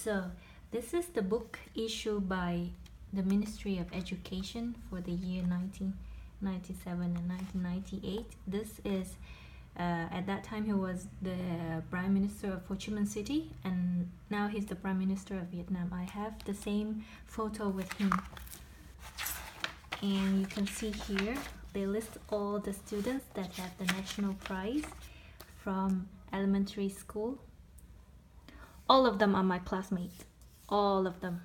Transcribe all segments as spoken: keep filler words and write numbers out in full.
So this is the book issued by the Ministry of Education for the year nineteen ninety-seven and nineteen ninety-eight. This is uh, at that time he was the Prime Minister of Ho Chi Minh City, and now he's the Prime Minister of Vietnam. I have the same photo with him, and you can see here they list all the students that have the national prize from elementary school. All of them are my classmates. All of them.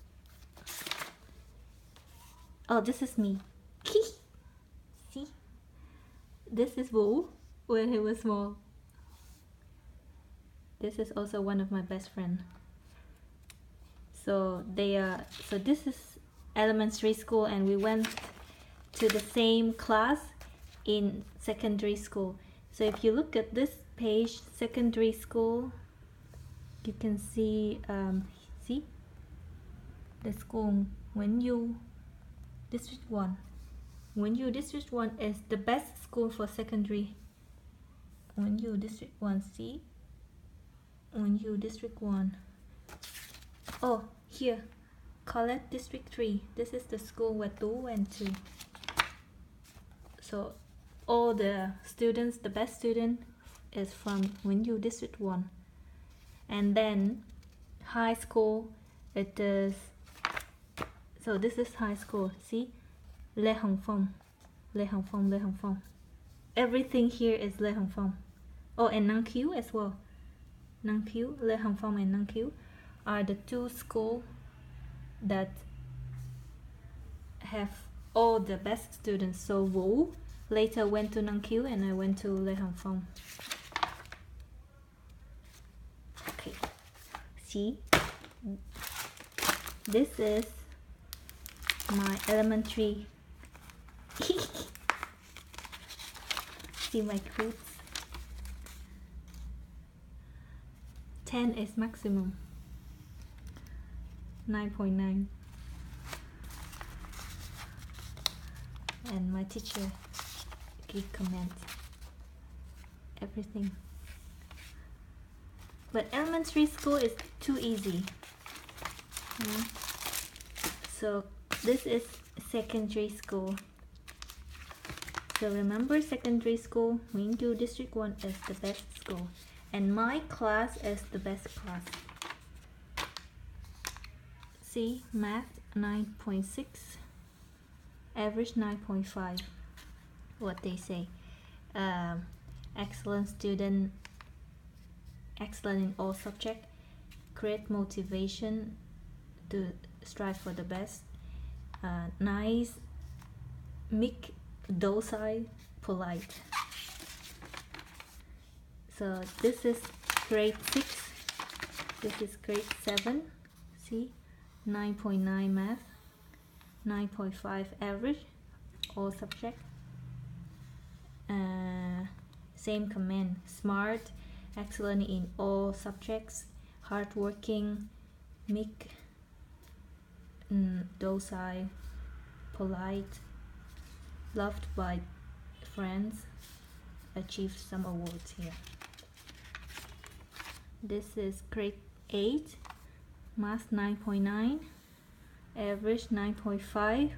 Oh, this is me. See? This is Vũ when he was small. This is also one of my best friends. So they are. So this is elementary school, and we went to the same class in secondary school. So if you look at this page, secondary school, you can see um, see the school Nguyễn Du District one. Nguyễn Du District one is the best school for secondary. Nguyễn Du District one, see? Nguyễn Du District one. Oh, here, Colette District three. This is the school where Tu went to. So all the students, the best student is from Nguyễn Du District one. And then high school, it is, so this is high school, see? Lê Hồng Phong, Lê Hồng Phong, Lê Hồng Phong. Everything here is Lê Hồng Phong. Oh, and Năng Khiếu as well. Năng Khiếu, Lê Hồng Phong and Năng Khiếu are the two schools that have all the best students. So Vũ later went to Năng Khiếu and I went to Lê Hồng Phong. Okay, see, this is my elementary. See my quotes. ten is maximum. nine point nine. And my teacher gave comments. Everything. But elementary school is too easy. Mm. So this is secondary school. So remember, secondary school, Nguyễn Du District one is the best school. And my class is the best class. See, math nine point six, average nine point five. What they say. Um, excellent student, excellent in all subjects, great motivation to strive for the best, uh, nice, meek, docile, polite. So this is grade six, this is grade seven, see, nine point nine math, nine point five average, all subjects. Uh, same comment, smart, excellent in all subjects, hardworking, meek, mm, docile, polite, loved by friends, achieved some awards here. This is grade eight, math nine point nine, average nine point five.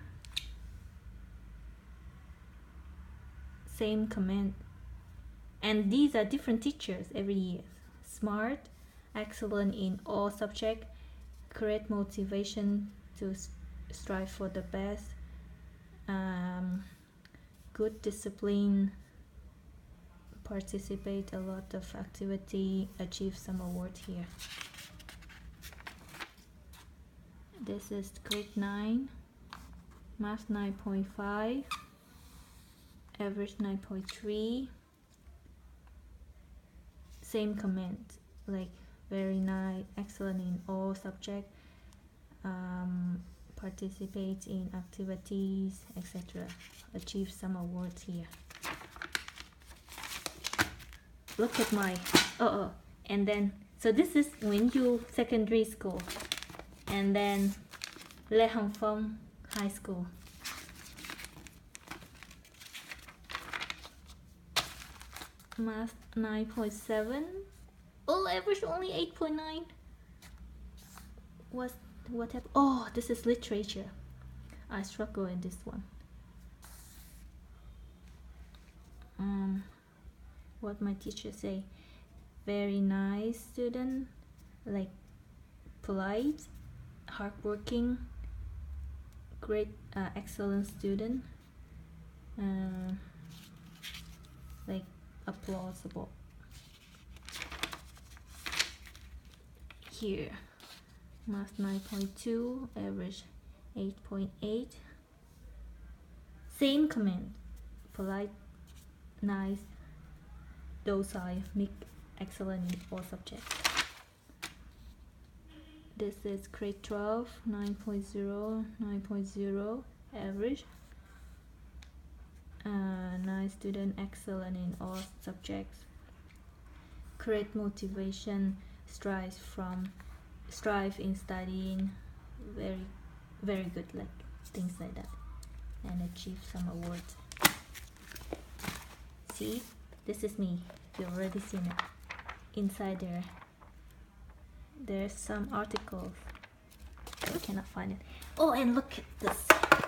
Same comment. And these are different teachers every year. Smart, excellent in all subjects, great motivation to strive for the best, um, good discipline, participate a lot of activity, achieve some award here. This is grade nine, math nine point five, average nine point three. Same comment, like very nice, excellent in all subjects, um, participate in activities, et cetera. Achieve some awards here. Look at my, oh, oh, and then, so this is Nguyễn Du Secondary School, and then Lê Hồng Phong High School. Math nine point seven. Oh, average only eight point nine. what what happened? Oh, this is literature. I struggle in this one. Um, what my teacher say? Very nice student, like polite, hardworking, great, uh, excellent student, uh, like applaudable. Here, math nine point two, average eight point eight. Same command, polite, nice, docile, meek, excellent in all subjects. This is grade twelve, nine point zero, nine point zero, average. Uh, nice student, excellent in all subjects. Great motivation, strive from, strive in studying, very, very good, like things like that, and achieve some awards. See, this is me. You've already seen it. Inside there, there's some articles. I cannot find it. Oh, and look at this.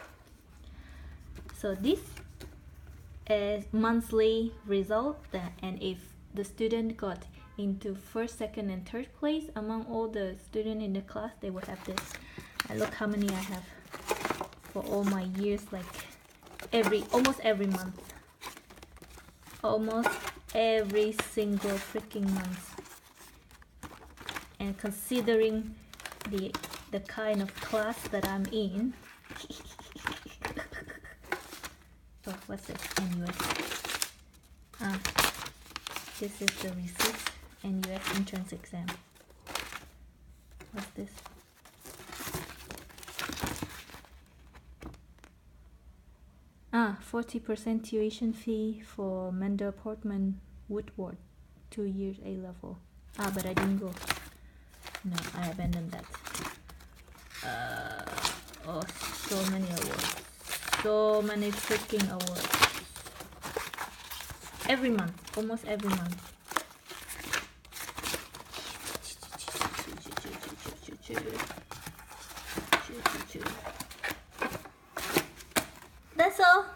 So this is monthly result, that, and if the student got into first, second, and third place among all the students in the class, they would have this. And look how many I have for all my years, like every almost every month. Almost every single freaking month. And considering the the kind of class that I'm in. Oh, what's this? N U S. Ah, this is the receipt. N U S entrance exam. What's this? Ah, forty percent tuition fee for Mendel Portman Woodward, two years A level. Ah, but I didn't go. No, I abandoned that. Uh, oh, so many awards. So many freaking awards. Every month, almost every month. That's all.